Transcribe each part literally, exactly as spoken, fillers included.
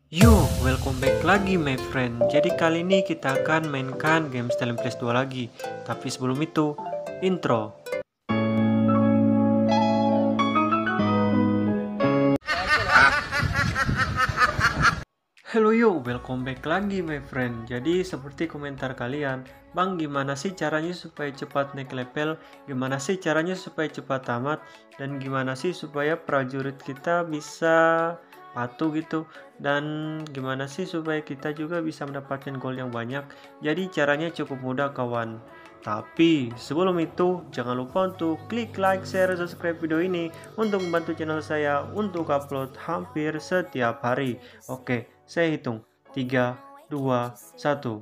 Yo, welcome back lagi my friend. Jadi kali ini kita akan mainkan game Stalin Place dua lagi. Tapi sebelum itu, intro. Hello yo, welcome back lagi my friend. Jadi seperti komentar kalian, Bang gimana sih caranya supaya cepat naik level? Gimana sih caranya supaya cepat tamat? Dan gimana sih supaya prajurit kita bisa patuh gitu? Dan gimana sih supaya kita juga bisa mendapatkan gold yang banyak? Jadi caranya cukup mudah kawan. Tapi sebelum itu jangan lupa untuk klik like, share, subscribe video ini untuk membantu channel saya untuk upload hampir setiap hari. Oke, saya hitung tiga, dua, satu.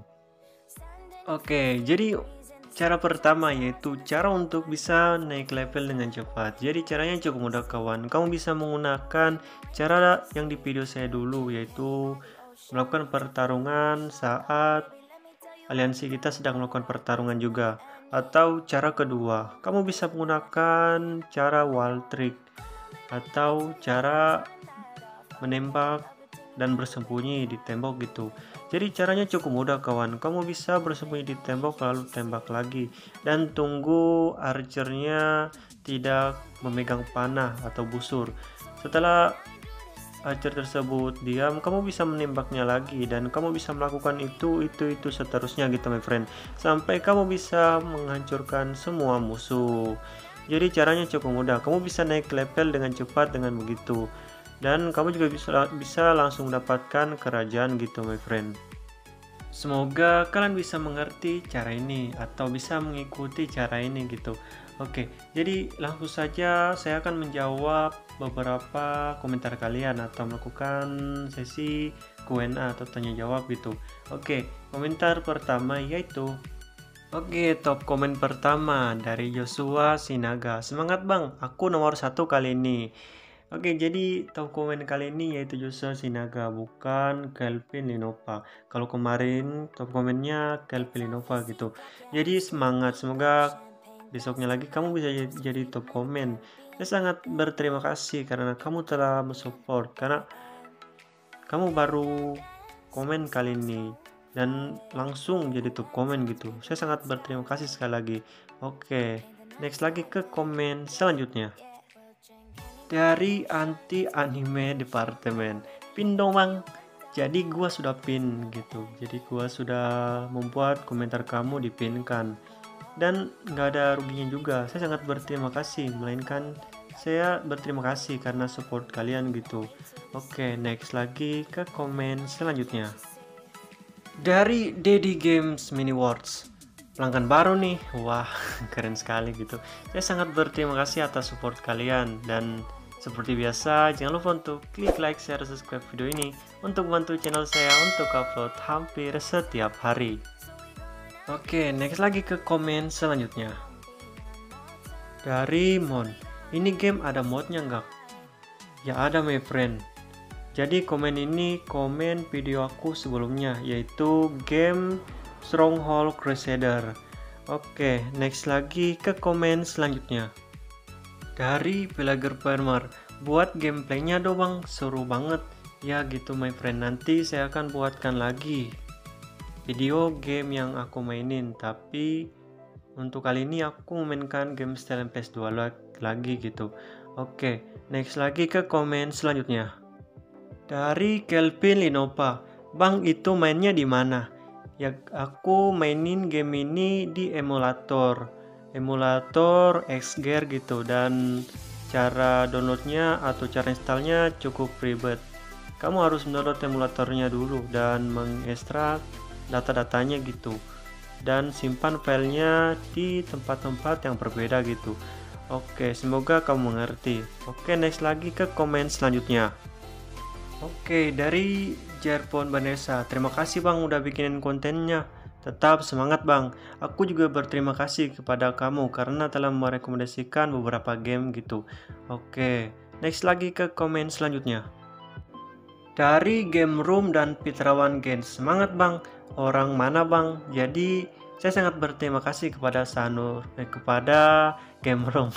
Oke, jadi cara pertama yaitu cara untuk bisa naik level dengan cepat. Jadi caranya cukup mudah kawan. Kamu bisa menggunakan cara yang di video saya dulu, yaitu melakukan pertarungan saat aliansi kita sedang melakukan pertarungan juga. Atau cara kedua, kamu bisa menggunakan cara wall trick atau cara menembak dan bersembunyi di tembok gitu. Jadi caranya cukup mudah kawan. Kamu bisa bersembunyi di tembok lalu tembak lagi dan tunggu archernya tidak memegang panah atau busur. Setelah archer tersebut diam, kamu bisa menembaknya lagi dan kamu bisa melakukan itu itu itu seterusnya gitu my friend, sampai kamu bisa menghancurkan semua musuh. Jadi caranya cukup mudah, kamu bisa naik level dengan cepat dengan begitu, dan kamu juga bisa bisa langsung mendapatkan kerajaan gitu my friend. Semoga kalian bisa mengerti cara ini atau bisa mengikuti cara ini gitu. Oke, jadi langsung saja saya akan menjawab beberapa komentar kalian atau melakukan sesi Q and A atau tanya jawab gitu. Oke, komentar pertama yaitu Oke, top komen pertama dari Joshua Sinaga. Semangat bang, aku nomor satu kali ini. Oke, jadi top komen kali ini yaitu Joshua Sinaga, bukan Kelvin Linova. Kalau kemarin top komennya Kelvin Linova gitu. Jadi semangat, semoga besoknya lagi kamu bisa jadi top komen. Saya sangat berterima kasih karena kamu telah mensupport, karena kamu baru komen kali ini dan langsung jadi top komen gitu. Saya sangat berterima kasih sekali lagi. Oke, next lagi ke komen selanjutnya dari anti anime departemen. Pin dong bang. Jadi gua sudah pin gitu. Jadi gua sudah membuat komentar kamu dipinkan dan nggak ada ruginya juga. Saya sangat berterima kasih, melainkan saya berterima kasih karena support kalian gitu. Oke, next lagi ke komen selanjutnya dari Daddy Games Mini Words. Pelanggan baru nih, wah keren sekali gitu. Saya sangat berterima kasih atas support kalian, dan seperti biasa jangan lupa untuk klik like, share, subscribe video ini untuk membantu channel saya untuk upload hampir setiap hari. Oke, next lagi ke komen selanjutnya dari Mon. Ini game ada modnya nggak? Ya ada my friend. Jadi komen ini komen video aku sebelumnya, yaitu game Stronghold Crusader. Oke, next lagi ke komen selanjutnya dari Villager Farmer. Buat gameplaynya dong bang, seru banget. Ya gitu my friend, nanti saya akan buatkan lagi video game yang aku mainin, tapi untuk kali ini aku memainkan game Stalin Place dua lagi gitu. Oke, next lagi ke komen selanjutnya dari Kelvin Linova. Bang itu mainnya di mana? Ya aku mainin game ini di emulator emulator X-Gear gitu, dan cara downloadnya atau cara installnya cukup ribet. Kamu harus mendownload emulatornya dulu dan mengekstrak data-datanya gitu, dan simpan filenya di tempat-tempat yang berbeda gitu. Oke, semoga kamu mengerti. Oke, next lagi ke komen selanjutnya. Oke, dari Jerpon Vanessa, terima kasih bang udah bikinin kontennya. Tetap semangat bang. Aku juga berterima kasih kepada kamu karena telah merekomendasikan beberapa game gitu. Oke, next lagi ke komen selanjutnya dari Game Room dan Fitrawan Games. Semangat bang. Orang mana bang? Jadi saya sangat berterima kasih kepada Sanur, eh, kepada Game Room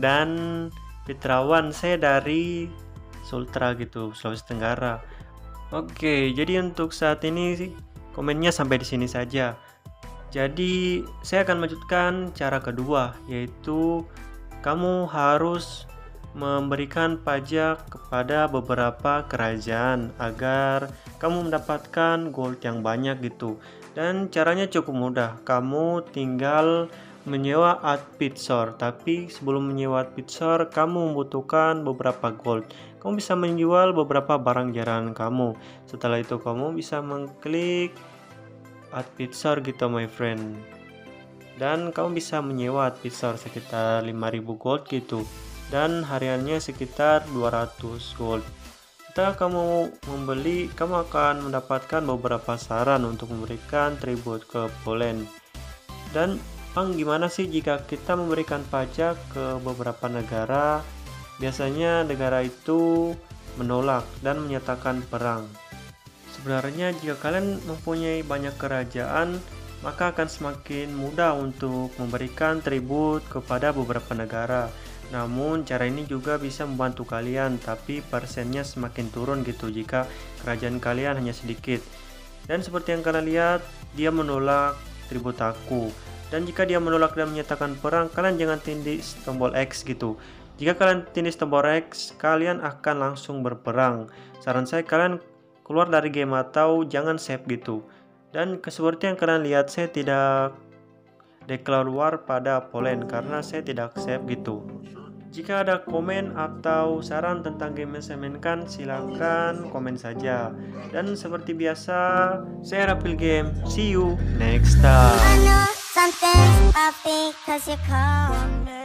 dan Fitrawan. Saya dari Sultra gitu, Sulawesi Tenggara. Oke, jadi untuk saat ini sih komennya sampai di sini saja. Jadi saya akan melanjutkan cara kedua, yaitu kamu harus memberikan pajak kepada beberapa kerajaan agar kamu mendapatkan gold yang banyak gitu. Dan caranya cukup mudah. Kamu tinggal menyewa Adpitsor, tapi sebelum menyewa Adpitsor kamu membutuhkan beberapa gold. Kamu bisa menjual beberapa barang jarang kamu. Setelah itu kamu bisa mengklik Adpitsor gitu my friend. Dan kamu bisa menyewa Adpitsor sekitar lima ribu gold gitu. Dan hariannya sekitar dua ratus gold. Setelah kamu membeli, kamu akan mendapatkan beberapa saran untuk memberikan tribut ke Poland. Dan Bang, gimana sih jika kita memberikan pajak ke beberapa negara? Biasanya negara itu menolak dan menyatakan perang. Sebenarnya jika kalian mempunyai banyak kerajaan, maka akan semakin mudah untuk memberikan tribut kepada beberapa negara. Namun cara ini juga bisa membantu kalian, tapi persennya semakin turun gitu jika kerajaan kalian hanya sedikit. Dan seperti yang kalian lihat, dia menolak tribut aku. Dan jika dia menolak dan menyatakan perang, kalian jangan tindih tombol X gitu. Jika kalian tindih tombol X, kalian akan langsung berperang. Saran saya kalian keluar dari game atau jangan save gitu. Dan seperti yang kalian lihat, saya tidak declare war pada Poland karena saya tidak save gitu. Jika ada komen atau saran tentang game yang saya mainkan, silahkan komen saja. Dan seperti biasa, saya Rapil Game. See you next time. I know something's up because you called me.